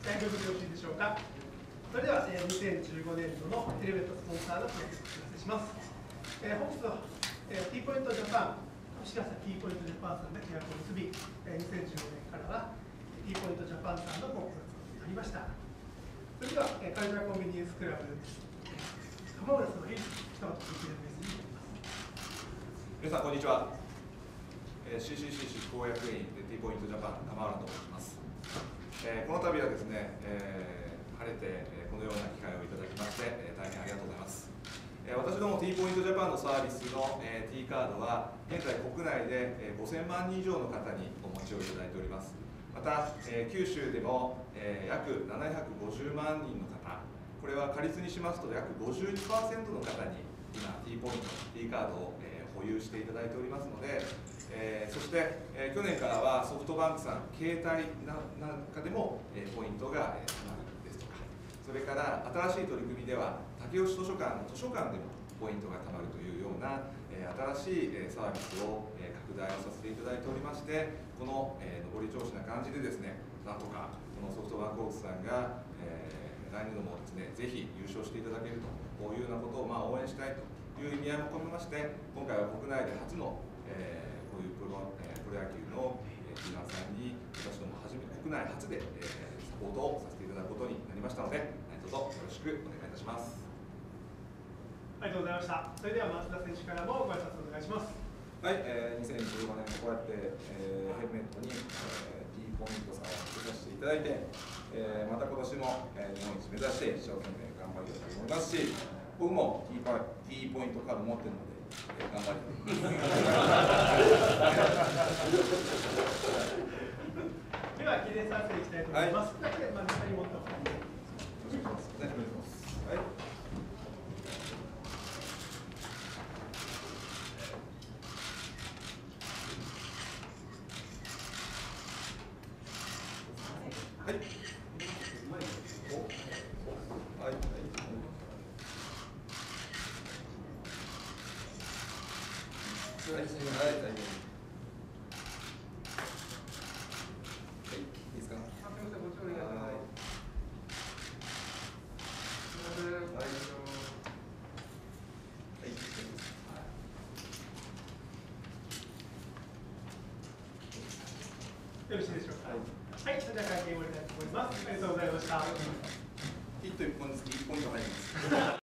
大丈夫でよろしいでしょうか。それでは、2015年度のヘルメットスポンサーの契約をお知らせします。本日は、T ポイントジャパン、株式会社 T ポイントジャパンさんで契約を結び、2015年からは T ポイントジャパンさんのコンサートになりました。それでは、カルチャーコンビニエンスクラブ、鎌浦さんの一言できるメッセージになります。 皆さん、こんにちは。CCC 執行役員 T ポイントジャパン鎌浦と申します。この度はですね、晴れてこのような機会をいただきまして、大変ありがとうございます。私ども T ポイントジャパンのサービスの T カードは現在国内で5000万人以上の方にお持ちをいただいております。また九州でも約750万人の方、これは仮率にしますと約 51% の方に今 T ポイント T カードを保有していただいておりますので、そして、去年からはソフトバンクさん携帯なんかでもポイントがたまるですとか、それから新しい取り組みでは竹吉図書館の図書館でもポイントがたまるというような新しいサービスを拡大をさせていただいておりまして、この上り調子な感じでですね、なんとかこのソフトバンクホークスさんが来年度もですね、ぜひ優勝していただけると、こういうようなことを応援したいという意味合いも込めまして、今回は国内で初のこういうプロ野球の球団さんに私ども国内初でサポートをさせていただくことになりましたので、どうぞよろしくお願いいたします。 ありがとうございました。それでは松田選手からもご挨拶お願いします。 はい、2015年こうやって、ヘルメットに、T ポイントさんをつけさせていただいて、また今年も、日本一目指して一生懸命頑張りたいと思いますし、僕も T ポイントカード持ってるので、頑張りでは記念撮影いきたいと思います。だけ真ん中に持った方がいい。 お願いします。はい。はい。はい。はい、大丈夫。はい、いいですか。 よろしいでしょうか。はい、それでは会見を終わりたいと思います。ありがとうございました。 ヒット1本ずつ1ポイント入ります。